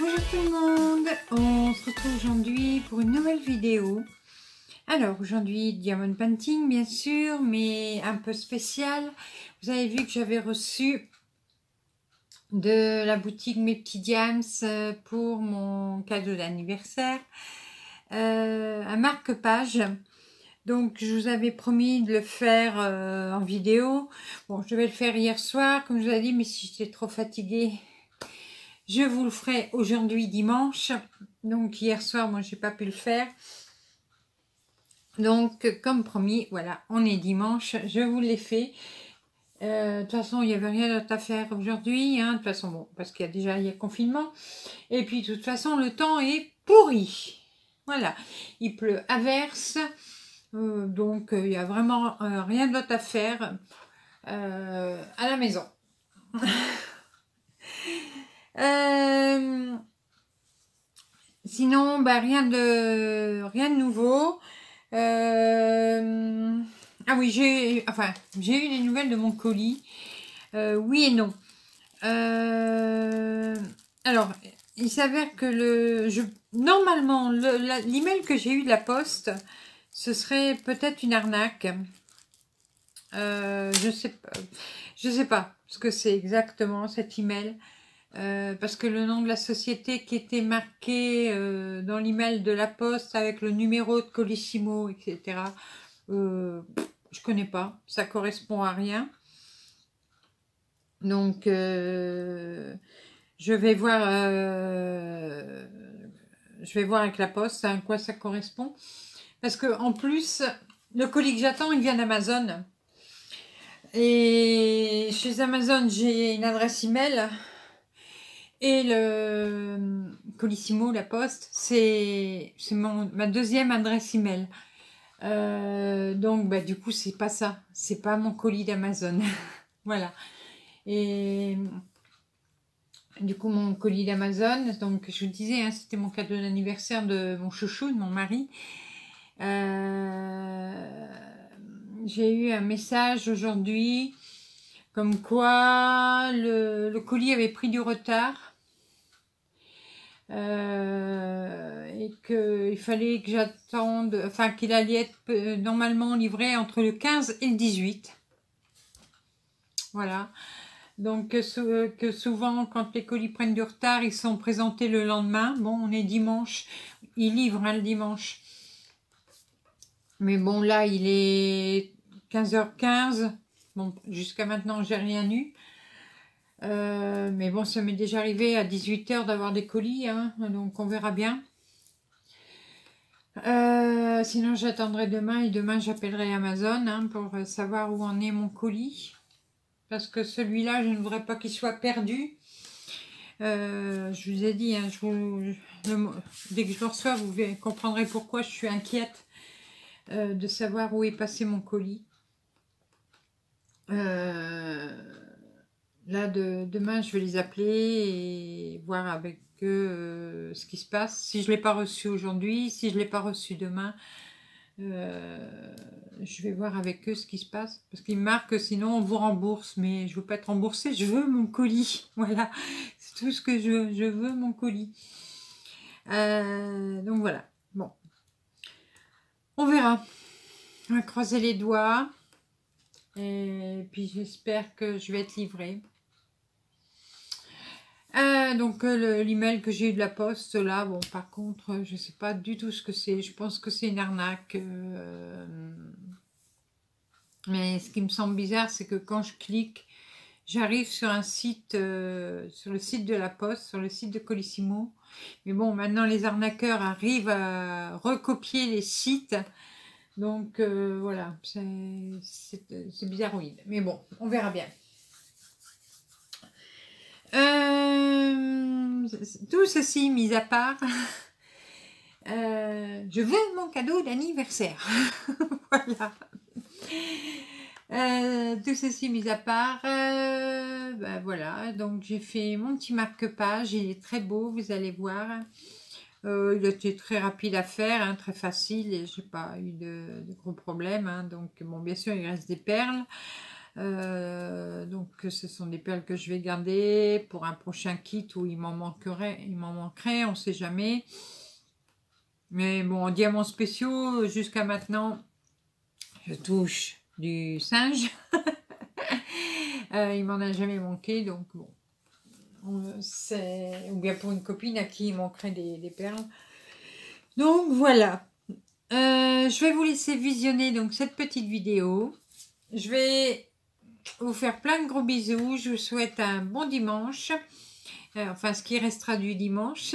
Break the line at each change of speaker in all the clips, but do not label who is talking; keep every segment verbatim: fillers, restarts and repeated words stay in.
Bonjour tout le monde, on se retrouve aujourd'hui pour une nouvelle vidéo. Alors aujourd'hui Diamond Painting bien sûr, mais un peu spécial. Vous avez vu que j'avais reçu de la boutique Mes Petits Diams pour mon cadeau d'anniversaire euh, un marque-page. Donc je vous avais promis de le faire euh, en vidéo. Bon, je vais le faire hier soir comme je vous ai dit, mais si j'étais trop fatiguée, je vous le ferai aujourd'hui dimanche. Donc hier soir, moi j'ai pas pu le faire. Donc comme promis, voilà, on est dimanche, je vous l'ai fait. Euh, de toute façon, il n'y avait rien d'autre à faire aujourd'hui. Hein, de toute façon, bon, parce qu'il y a déjà il y a confinement. Et puis de toute façon, le temps est pourri. Voilà, il pleut à verse. Euh, donc il n'y a vraiment euh, rien d'autre à faire euh, à la maison. euh, Sinon, bah, rien de rien de nouveau. Euh, ah oui, j'ai enfin j'ai eu des nouvelles de mon colis. Euh, oui et non. Euh, alors, il s'avère que le je normalement l'email que j'ai eu de la poste, ce serait peut-être une arnaque. Euh, je sais pas, je sais pas ce que c'est exactement cet email. Euh, parce que le nom de la société qui était marqué euh, dans l'email de la poste avec le numéro de Colissimo, et cetera. Euh, je connais pas, ça correspond à rien. Donc, euh, je vais voir, euh, je vais voir avec la poste à quoi ça correspond. Parce que en plus, le colis que j'attends, il vient d'Amazon. Et chez Amazon, j'ai une adresse email. Et le Colissimo, la poste, c'est ma deuxième adresse email. Euh, donc, bah, du coup, c'est pas ça. C'est pas mon colis d'Amazon. Voilà. Et du coup, mon colis d'Amazon, donc je vous disais, hein, c'était mon cadeau d'anniversaire de mon chouchou, de mon mari. Euh, J'ai eu un message aujourd'hui comme quoi le, le colis avait pris du retard. Euh, et qu'il fallait que j'attende, enfin qu'il allait être euh, normalement livré entre le quinze et le dix-huit. Voilà. Donc euh, que souvent quand les colis prennent du retard, ils sont présentés le lendemain. Bon, on est dimanche, ils livrent hein, le dimanche. Mais bon, là, il est quinze heures quinze. Bon, jusqu'à maintenant, j'ai rien eu. Euh, mais bon, ça m'est déjà arrivé à dix-huit heures d'avoir des colis, hein, donc on verra bien. Euh, sinon, j'attendrai demain et demain, j'appellerai Amazon hein, pour savoir où en est mon colis. Parce que celui-là, je ne voudrais pas qu'il soit perdu. Euh, je vous ai dit, hein, je vous, le, dès que je le reçois, vous comprendrez pourquoi je suis inquiète euh, de savoir où est passé mon colis. Euh, Là, de, demain, je vais les appeler et voir avec eux euh, ce qui se passe. Si je ne l'ai pas reçu aujourd'hui, si je ne l'ai pas reçu demain, euh, je vais voir avec eux ce qui se passe. Parce qu'ils me marquent, sinon on vous rembourse. Mais je ne veux pas être remboursée, je veux mon colis. Voilà, c'est tout ce que je veux. Je veux mon colis. Euh, donc voilà, bon. On verra. On va croiser les doigts. Et puis j'espère que je vais être livrée. Euh, donc euh, l'email que j'ai eu de la poste là, bon par contre je sais pas du tout ce que c'est, je pense que c'est une arnaque. Euh, mais ce qui me semble bizarre c'est que quand je clique, j'arrive sur un site, euh, sur le site de la poste, sur le site de Colissimo. Mais bon maintenant les arnaqueurs arrivent à recopier les sites. Donc euh, voilà, c'est bizarroïde. Mais bon, on verra bien. Euh, tout ceci mis à part, euh, je veux mon cadeau d'anniversaire. Voilà. Euh, tout ceci mis à part, euh, ben voilà, donc j'ai fait mon petit marque-page, il est très beau, vous allez voir. Euh, il était très rapide à faire, hein, très facile, et j'ai pas eu de, de gros problèmes. Hein, donc bon, bien sûr, il reste des perles. Euh, donc ce sont des perles que je vais garder pour un prochain kit où il m'en manquerait, il m'en manquerait, on sait jamais. Mais bon, en diamants spéciaux, jusqu'à maintenant, je touche du singe. euh, il m'en a jamais manqué, donc bon. Ou bien pour une copine à qui il manquerait des, des perles. Donc voilà. Euh, je vais vous laisser visionner donc cette petite vidéo. Je vais vous faire plein de gros bisous. Je vous souhaite un bon dimanche. Euh, enfin, ce qui restera du dimanche.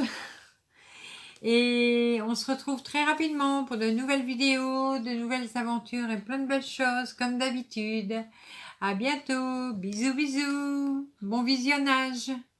Et on se retrouve très rapidement pour de nouvelles vidéos, de nouvelles aventures et plein de belles choses comme d'habitude. À bientôt. Bisous, bisous. Bon visionnage.